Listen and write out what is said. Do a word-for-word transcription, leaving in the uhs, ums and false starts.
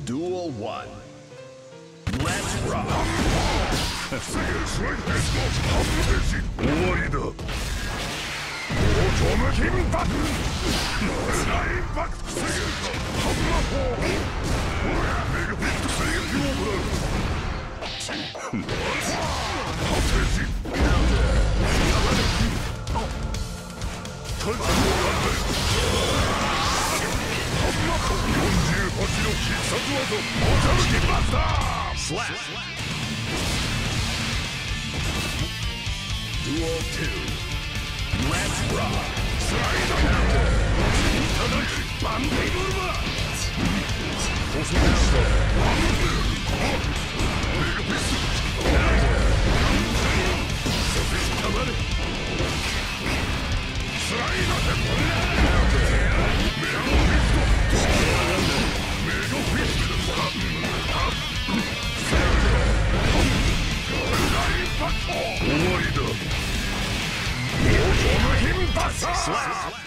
Duel one. Let's rock. 終わりだ。オートムキンバク。ラインバックセール。ハブラフォー。メガビットセールヨーブラ。ハテジ。タッチを考える。よんじゅうはちの必殺技オタムキンバスター。スラッシュ。Duel two. Let's rock! Slide counter! Itadaki! Bandai Bulma! Hosokushita! Mega Fist! Counter! Sofist Tamare! Slide counter! Mega Fist! Mega Fist! Counter! Line Back! 終わりだ! Slap!